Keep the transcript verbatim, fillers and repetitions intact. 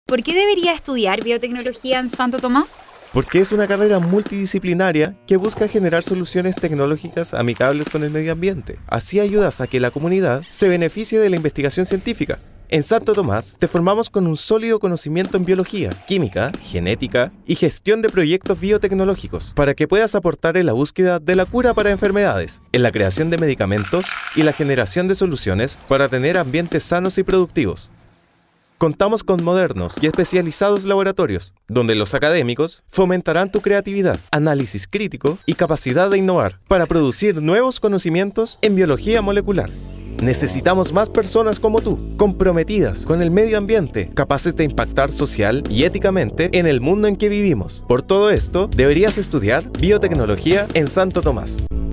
¿Por qué debería estudiar biotecnología en Santo Tomás? Porque es una carrera multidisciplinaria que busca generar soluciones tecnológicas amigables con el medio ambiente. Así ayudas a que la comunidad se beneficie de la investigación científica. En Santo Tomás te formamos con un sólido conocimiento en biología, química, genética y gestión de proyectos biotecnológicos para que puedas aportar en la búsqueda de la cura para enfermedades, en la creación de medicamentos y la generación de soluciones para tener ambientes sanos y productivos. Contamos con modernos y especializados laboratorios, donde los académicos fomentarán tu creatividad, análisis crítico y capacidad de innovar para producir nuevos conocimientos en biología molecular. Necesitamos más personas como tú, comprometidas con el medio ambiente, capaces de impactar social y éticamente en el mundo en que vivimos. Por todo esto, deberías estudiar biotecnología en Santo Tomás.